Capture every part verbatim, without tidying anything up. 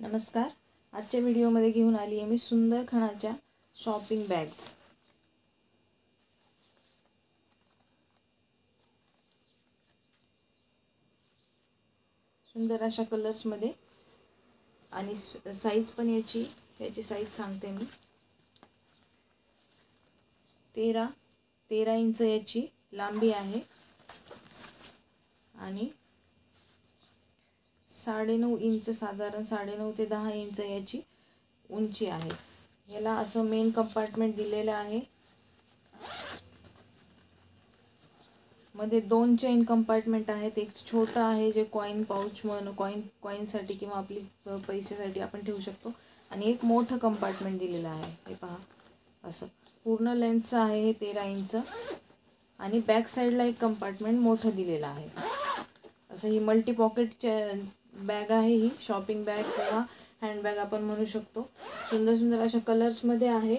नमस्कार. आजच्या व्हिडिओमध्ये घेऊन आली आहे मी सुंदर खणाच्या शॉपिंग बॅग्स. सुंदर अशा कलर्समध्ये आणि साईज पण याची याची साईज सांगते मी. तेरा तेरा इंच याची लांबी आहे आणि साडेनऊ इंच साधारण साडेनऊ ते दहा इंच याची उंची आहे. याला असं मेन कंपार्टमेंट दिलेलं आहे. मध्ये दोन चेन कंपार्टमेंट आहेत. एक छोटा आहे जे कॉइन पाउच म्हणून कॉइन कॉइनसाठी किंवा आपली पैसेसाठी आपण ठेवू शकतो आणि एक मोठं कंपार्टमेंट दिलेलं आहे. हे पहा, असं पूर्ण लेंथचं आहे हे तेरा इंच आणि बॅक साईडला एक कंपार्टमेंट मोठं दिलेलं आहे. असं ही मल्टी पॉकेटच्या बॅग आहे. ही शॉपिंग बॅग किंवा हँडबॅग आपण म्हणू शकतो. सुंदर सुंदर अशा कलर्समध्ये आहे.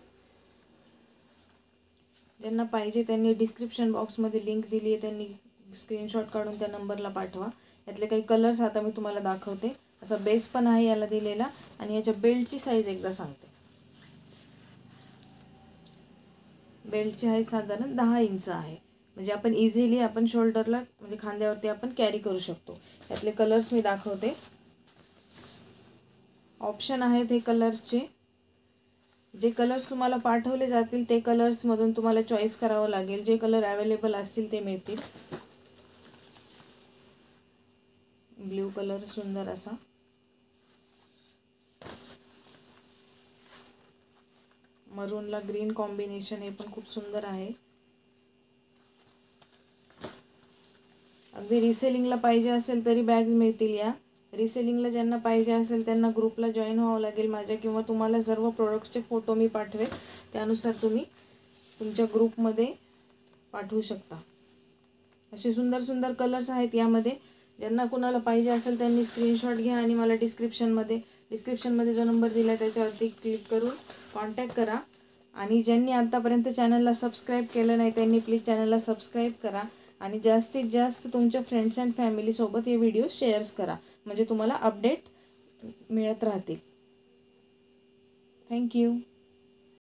ज्यांना पाहिजे त्यांनी डिस्क्रिप्शन बॉक्समध्ये लिंक दिली आहे, त्यांनी स्क्रीनशॉट काढून त्या नंबरला पाठवा. यातले काही कलर्स आता मी तुम्हाला दाखवते. असा बेस पण आहे याला दिलेला आणि याच्या बेल्टची साईज एकदा सांगते. बेल्टची आहे साधारण दहा इंच आहे. म्हणजे आपण इझिली आपण शोल्डरला म्हणजे खांद्यावरती आपण कॅरी करू शकतो. यातले कलर्स मी दाखवते. ऑप्शन आहेत हे कलर्सचे. जे कलर्स तुम्हाला पाठवले जातील ते कलर्समधून तुम्हाला चॉईस करावं लागेल. जे कलर अवेलेबल असतील ते मिळतील. ब्ल्यू कलर सुंदर असा, मरूनला ग्रीन कॉम्बिनेशन हे पण खूप सुंदर आहे. अगदी रिसेलिंगला पाहिजे असेल तरी बॅग्स मिळतील. या रिसेलिंगला ज्यांना पाहिजे असेल त्यांना ग्रुपला जॉईन व्हावं लागेल माझ्या, किंवा तुम्हाला सर्व प्रोडक्ट्सचे फोटो मी पाठवेल, त्यानुसार तुम्ही तुमच्या ग्रुपमध्ये पाठवू शकता. असे सुंदर सुंदर कलर्स आहेत यामध्ये. ज्यांना कुणाला पाहिजे असेल त्यांनी स्क्रीनशॉट घ्या आणि मला डिस्क्रिप्शनमध्ये डिस्क्रिप्शनमध्ये जो नंबर दिला आहे त्याच्यावरती क्लिक करून कॉन्टॅक्ट करा. आणि ज्यांनी आत्तापर्यंत चॅनलला सबस्क्राईब केलं नाही त्यांनी प्लीज चॅनलला सबस्क्राईब करा आणि जास्तीत जास्त तुमच्या फ्रेंड्स अँड फॅमिलीसोबत हे व्हिडिओ शेअर्स करा, म्हणजे तुम्हाला अपडेट मिळत राहतील. थँक्यू.